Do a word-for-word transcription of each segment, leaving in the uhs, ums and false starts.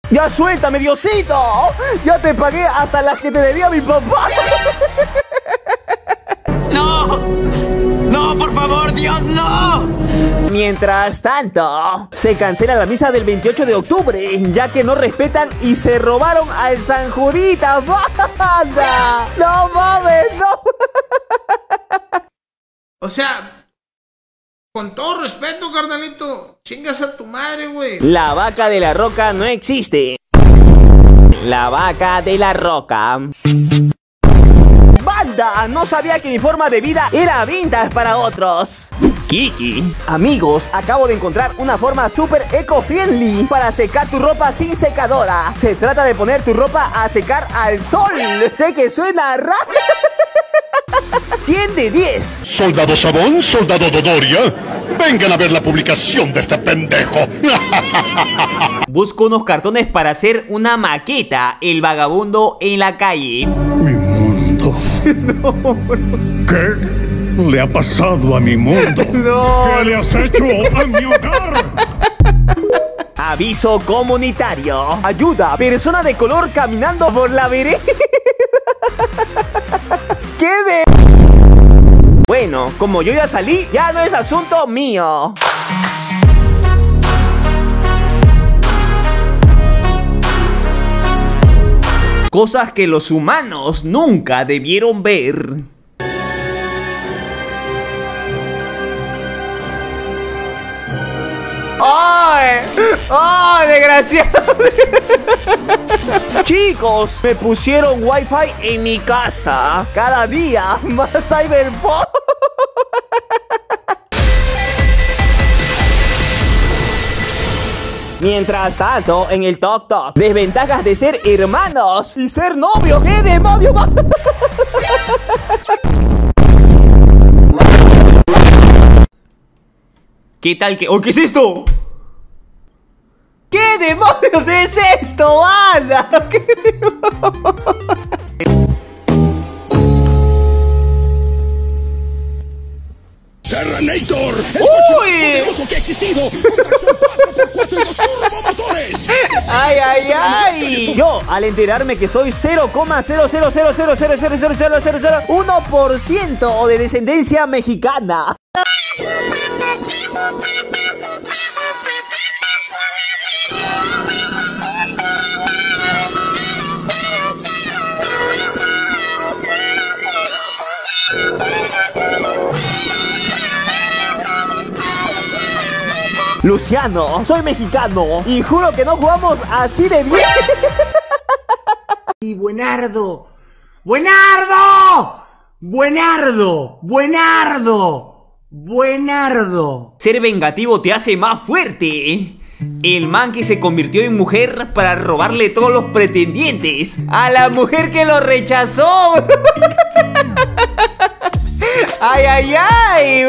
¡Ya suéltame, Diosito! ¡Ya te pagué hasta las que te debía mi papá! ¡No! ¡No, por favor, Dios, no! Mientras tanto, se cancela la misa del veintiocho de octubre, ya que no respetan y se robaron al San Judita. ¡Banda! ¡No mames, no! O sea, con todo respeto, carnalito, chingas a tu madre, güey. La vaca de la roca no existe. La vaca de la roca. ¡Banda! No sabía que mi forma de vida era vintage para otros. Kiki. Amigos, acabo de encontrar una forma súper eco-friendly para secar tu ropa sin secadora. Se trata de poner tu ropa a secar al sol. Sé que suena raro. cien de diez. Soldado Sabón, soldado Dodoria, vengan a ver la publicación de este pendejo. Busco unos cartones para hacer una maqueta. El vagabundo en la calle. Mi mundo. No. ¿Qué le ha pasado a mi mundo? No. ¿Qué le has hecho a mi hogar? Aviso comunitario. Ayuda, persona de color caminando por la vereda. ¿Qué de...? Bueno, como yo ya salí, ya no es asunto mío. Cosas que los humanos nunca debieron ver. ¡Ay! ¡Ay, desgraciado! Chicos, me pusieron wifi en mi casa. Cada día más cyberpunk. Mientras tanto, en el Tok Tok, desventajas de ser hermanos y ser novios. ¡Qué demonio más! ¿Qué tal que...? ¿Oh, qué es esto? ¿Qué demonios es esto, banda? ¿Qué demonios? Terranator, el ¡Uy! coche más poderoso que ha existido, con tracción cuatro por cuatro y dos turbomotores. ¡Ay, ay, ay! Yo, al enterarme que soy cero coma cero cero cero cero cero cero cero cero cero cero uno por ciento de descendencia mexicana. Luciano, soy mexicano y juro que no jugamos así de bien. Y Buenardo, Buenardo, Buenardo, Buenardo, Buenardo. Ser vengativo te hace más fuerte. El man que se convirtió en mujer para robarle todos los pretendientes a la mujer que lo rechazó. Ay, ay, ay.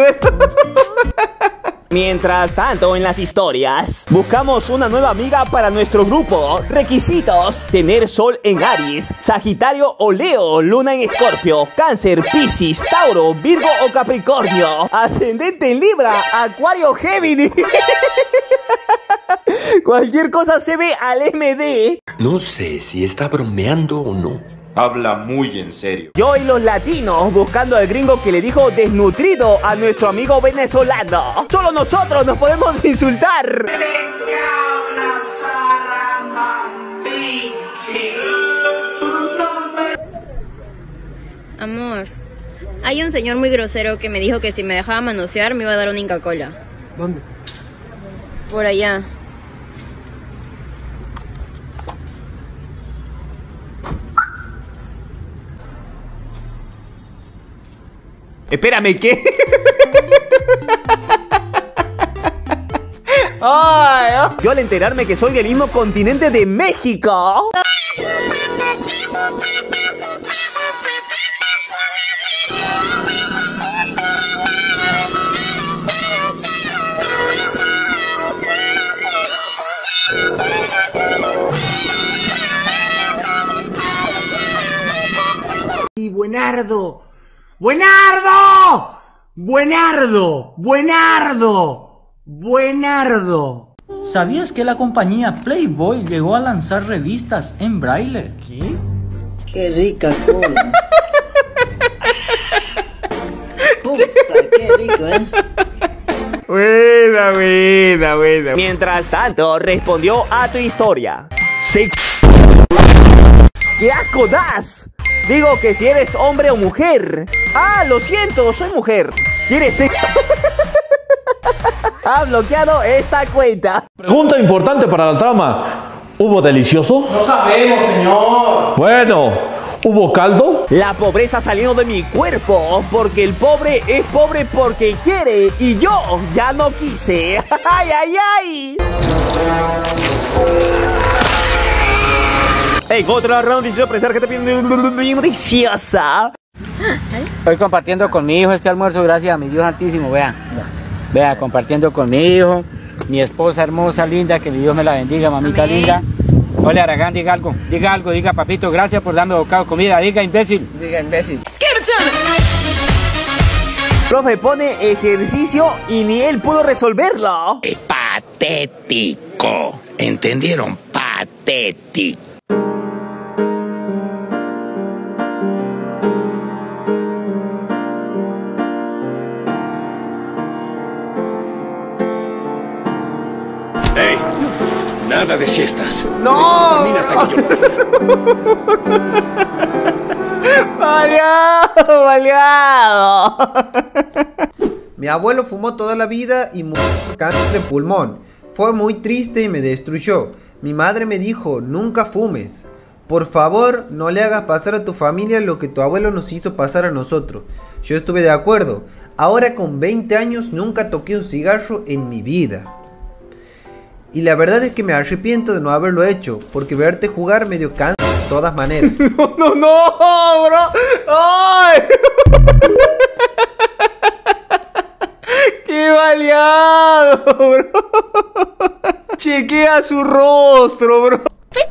Mientras tanto, en las historias, buscamos una nueva amiga para nuestro grupo. Requisitos: tener sol en Aries, Sagitario o Leo, Luna en Escorpio, Cáncer, Piscis, Tauro, Virgo o Capricornio, ascendente en Libra, Acuario, Géminis. Cualquier cosa se ve al M D. No sé si está bromeando o no. Habla muy en serio. Yo y los latinos buscando al gringo que le dijo desnutrido a nuestro amigo venezolano. Solo nosotros nos podemos insultar. Amor, hay un señor muy grosero que me dijo que si me dejaba manosear me iba a dar una Inca Cola. ¿Dónde? Por allá. Espérame, ¿qué? Ay, oh. Yo al enterarme que soy del mismo continente de México. Y Buenardo, Buenardo, Buenardo, Buenardo, Buenardo. ¿Sabías que la compañía Playboy llegó a lanzar revistas en braille? ¿Qué? Qué rica cola. Puta, qué rico, ¿eh? Buena, buena, buena. Mientras tanto, respondió a tu historia. Sí. ¡Qué asco das! Digo que si eres hombre o mujer. Ah, lo siento, soy mujer. ¿Quieres ser? Ha bloqueado esta cuenta. Pregunta importante para la trama. ¿Hubo delicioso? No sabemos, señor. Bueno, ¿hubo caldo? La pobreza saliendo de mi cuerpo, porque el pobre es pobre porque quiere y yo ya no quise. ¡Ay, ay, ay! Hey, otra round y yo pensar que te piden deliciosa. Estoy compartiendo con mi hijo este almuerzo gracias a mi Dios Santísimo, vea. Vea, compartiendo con mi hijo, mi esposa hermosa, linda, que mi Dios me la bendiga, mamita Amén. Linda. Hola, Aragán, diga algo, diga algo, diga papito, gracias por darme bocado de comida, diga imbécil. Diga imbécil. Profe pone ejercicio y ni él pudo resolverlo. Es patético, ¿entendieron? Patético. Hey, nada de siestas. ¡No! Termina hasta que yo ¡Baleado! ¡Baleado! Mi abuelo fumó toda la vida y murió por cáncer de pulmón. Fue muy triste y me destruyó. Mi madre me dijo, nunca fumes. Por favor, no le hagas pasar a tu familia lo que tu abuelo nos hizo pasar a nosotros. Yo estuve de acuerdo. Ahora con veinte años nunca toqué un cigarro en mi vida. Y la verdad es que me arrepiento de no haberlo hecho, porque verte jugar me dio cáncer de todas maneras. No, no, no, bro. ¡Ay! ¡Qué baleado, bro! Chequea su rostro, bro.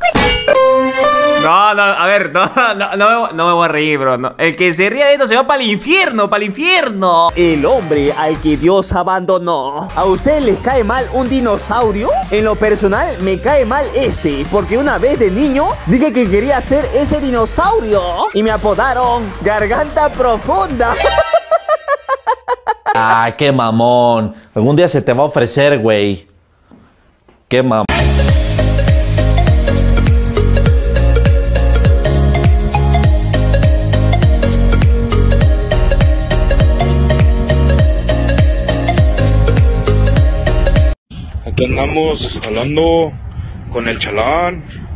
No, no, a ver, no, no, no, me, no me voy a reír, bro. No. El que se ríe de esto se va para el infierno, para el infierno. El hombre al que Dios abandonó. ¿A ustedes les cae mal un dinosaurio? En lo personal, me cae mal este, porque una vez de niño dije que quería ser ese dinosaurio y me apodaron Garganta Profunda. Ah, qué mamón. Algún día se te va a ofrecer, güey. Qué mamón. Aquí andamos hablando con el chalán.